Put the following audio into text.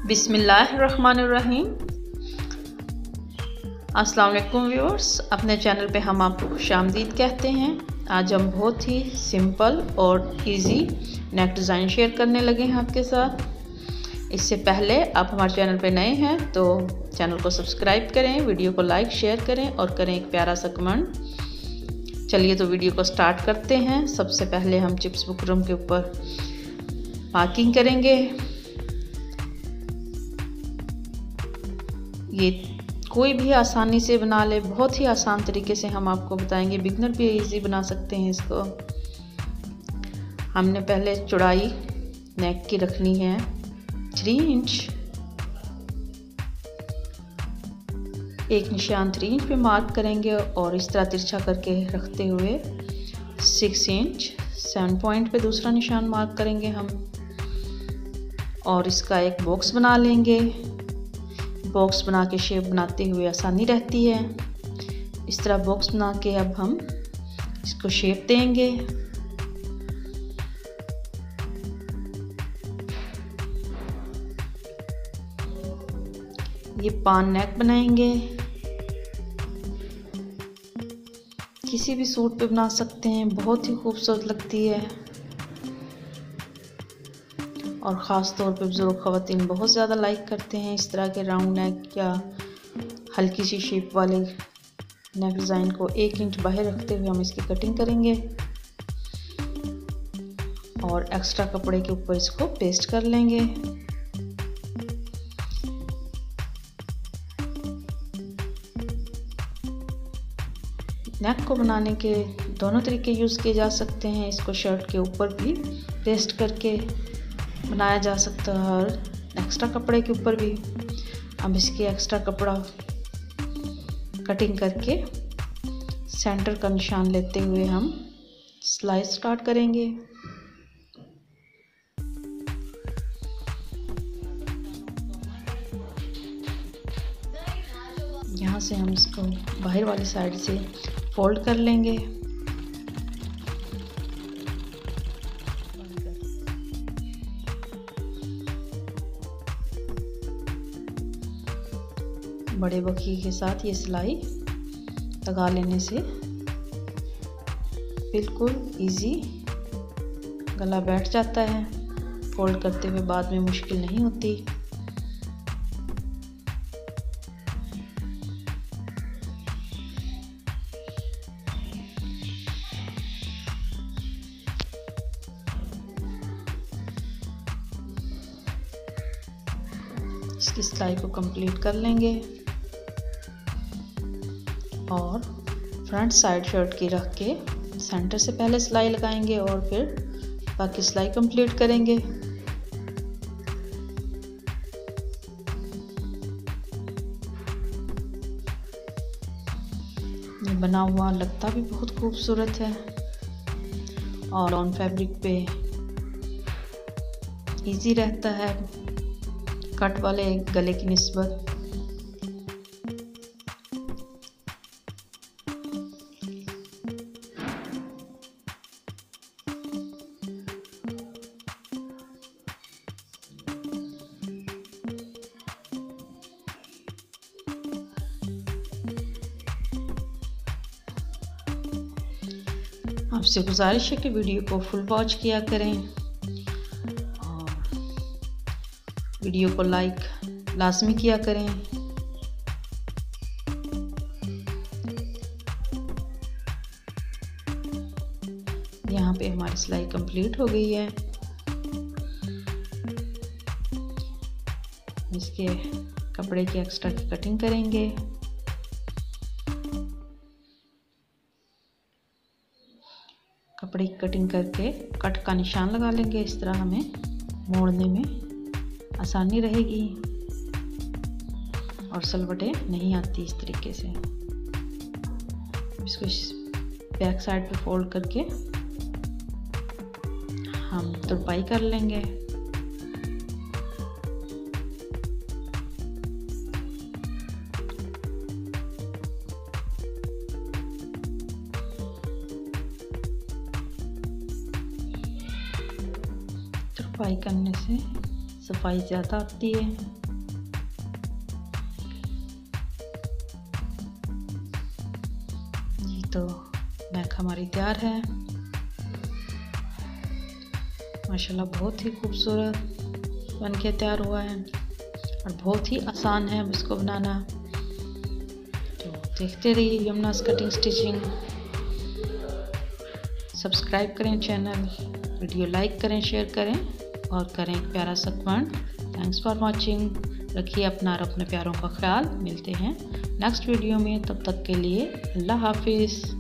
बिस्मिल्लाहिर्रहमानिर्रहीम। अस्सलाम वालेकुम व्यूअर्स, अपने चैनल पे हम आपको खुशामदीद कहते हैं। आज हम बहुत ही सिंपल और इजी नेक डिज़ाइन शेयर करने लगे हैं आपके साथ। इससे पहले आप हमारे चैनल पे नए हैं तो चैनल को सब्सक्राइब करें, वीडियो को लाइक शेयर करें और करें एक प्यारा सा कमेंट। चलिए तो वीडियो को स्टार्ट करते हैं। सबसे पहले हम चिप्स बुकरम के ऊपर मार्किंग करेंगे। ये कोई भी आसानी से बना ले, बहुत ही आसान तरीके से हम आपको बताएंगे, बिगनर भी इजी बना सकते हैं इसको। हमने पहले चौड़ाई नेक की रखनी है 3 इंच। एक निशान 3 इंच पे मार्क करेंगे और इस तरह तिरछा करके रखते हुए 6 इंच 7 पॉइंट पे दूसरा निशान मार्क करेंगे हम और इसका एक बॉक्स बना लेंगे। बॉक्स बना के शेप बनाते हुए आसानी रहती है। इस तरह बॉक्स बना के अब हम इसको शेप देंगे। ये पान नेक बनाएंगे। किसी भी सूट पे बना सकते हैं, बहुत ही खूबसूरत लगती है और ख़ास तौर पे बुजुर्ग ख़वातीन बहुत ज़्यादा लाइक करते हैं इस तरह के राउंड नेक या हल्की सी शेप वाले नेक डिज़ाइन को। 1 इंच बाहर रखते हुए हम इसकी कटिंग करेंगे और एक्स्ट्रा कपड़े के ऊपर इसको पेस्ट कर लेंगे। नेक को बनाने के दोनों तरीके यूज़ किए जा सकते हैं। इसको शर्ट के ऊपर भी पेस्ट करके बनाया जा सकता है और एक्स्ट्रा कपड़े के ऊपर भी। अब इसके एक्स्ट्रा कपड़ा कटिंग करके सेंटर का निशान लेते हुए हम सिलाई स्टार्ट करेंगे। यहाँ से हम इसको बाहर वाली साइड से फोल्ड कर लेंगे। बड़े बखी के साथ ये सिलाई लगा लेने से बिल्कुल इजी गला बैठ जाता है। फोल्ड करते हुए बाद में मुश्किल नहीं होती। इसकी सिलाई को कंप्लीट कर लेंगे और फ्रंट साइड शर्ट की रख के सेंटर से पहले सिलाई लगाएंगे और फिर बाकी सिलाई कंप्लीट करेंगे। ये बना हुआ लगता भी बहुत खूबसूरत है और ऑन फैब्रिक पे इजी रहता है कट वाले गले की निस्बत। आपसे गुजारिश है कि वीडियो को फुल वॉच किया करें और वीडियो को लाइक लाजमी किया करें। यहाँ पे हमारी सिलाई कंप्लीट हो गई है। इसके कपड़े की एक्स्ट्रा की कटिंग करेंगे। कपड़े की कटिंग करके कट का निशान लगा लेंगे। इस तरह हमें मोड़ने में आसानी रहेगी और सलवटें नहीं आती इस तरीके से। इसको बैक साइड पे फोल्ड करके हम तुरपाई कर लेंगे। तुरपाई करने से सफाई ज़्यादा आती है। तो नेक हमारी तैयार है। माशाल्लाह बहुत ही खूबसूरत बन के तैयार हुआ है और बहुत ही आसान है इसको बनाना। तो देखते रहिए यमुनास कटिंग स्टिचिंग। सब्सक्राइब करें चैनल, वीडियो लाइक करें, शेयर करें और करें एक प्यारा सा कमेंट। Thanks for watching. रखिए अपना और अपने प्यारों का ख्याल। मिलते हैं नेक्स्ट वीडियो में, तब तक के लिए अल्लाह हाफिज़।